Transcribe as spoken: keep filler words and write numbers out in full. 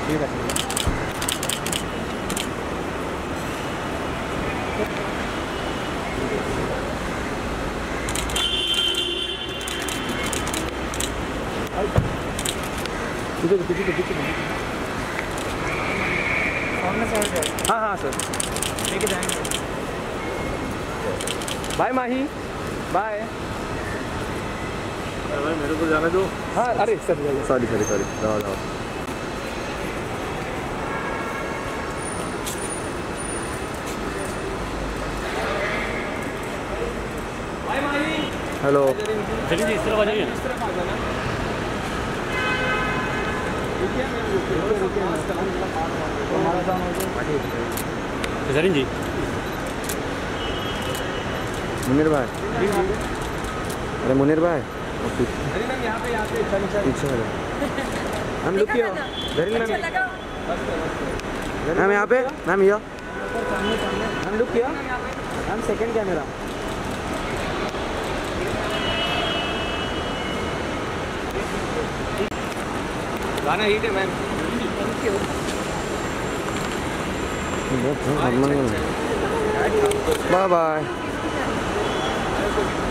ठीक है पीछे पीछे पीछे हाँ हाँ सर लेके जाएंगे। Bye Mahi bye. भाई मेरे को जाने दो। हाँ अरे सर सॉरी सॉरी सॉरी जाओ जाओ। बाय माही। हेलो चलिए जी इस तरफ आ जाइए। जरीन जी मुनीर भाई अरे मुनीर भाई पीछे मैम लुक किया मैम यहाँ पे मैम ये मैम लुक किया मैम सेकंड कैमरा गाना हिट है मैम। Bye bye.